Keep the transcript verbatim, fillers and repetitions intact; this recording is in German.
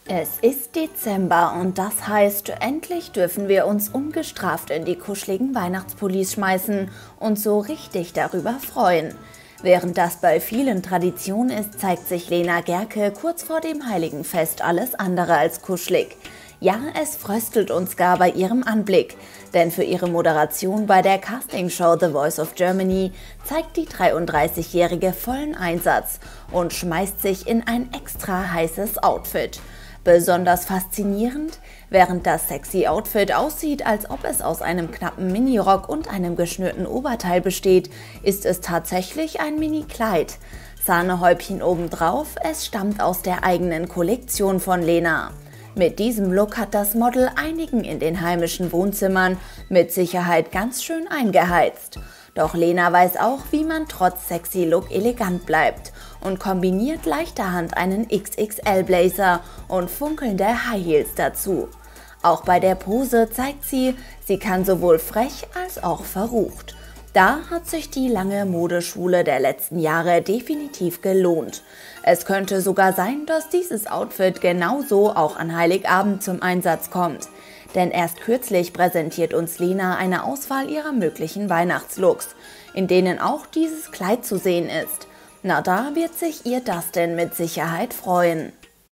Es ist Dezember und das heißt, endlich dürfen wir uns ungestraft in die kuscheligen Weihnachtspullis schmeißen und so richtig darüber freuen. Während das bei vielen Tradition ist, zeigt sich Lena Gercke kurz vor dem Heiligen Fest alles andere als kuschelig. Ja, es fröstelt uns gar bei ihrem Anblick, denn für ihre Moderation bei der Castingshow The Voice of Germany zeigt die dreiunddreißigjährige vollen Einsatz und schmeißt sich in ein extra heißes Outfit. Besonders faszinierend, während das sexy Outfit aussieht, als ob es aus einem knappen Minirock und einem geschnürten Oberteil besteht, ist es tatsächlich ein Mini-Kleid. Sahnehäubchen obendrauf, es stammt aus der eigenen Kollektion von Lena. Mit diesem Look hat das Model einigen in den heimischen Wohnzimmern mit Sicherheit ganz schön eingeheizt. Doch Lena weiß auch, wie man trotz sexy Look elegant bleibt und kombiniert leichterhand einen X X L-Blazer und funkelnde High Heels dazu. Auch bei der Pose zeigt sie, sie kann sowohl frech als auch verrucht. Da hat sich die lange Modeschule der letzten Jahre definitiv gelohnt. Es könnte sogar sein, dass dieses Outfit genauso auch an Heiligabend zum Einsatz kommt. Denn erst kürzlich präsentiert uns Lena eine Auswahl ihrer möglichen Weihnachtslooks, in denen auch dieses Kleid zu sehen ist. Na, da wird sich ihr Dustin mit Sicherheit freuen.